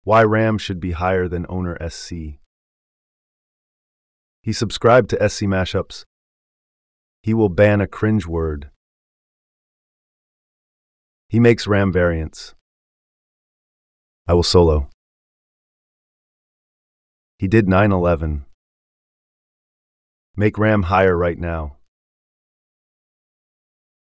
Why Ram should be higher than owner SC. He subscribed to SC Mashups. He will ban a cringe word. He makes Ram variants. I will solo. He did 9/11. Make Ram higher right now.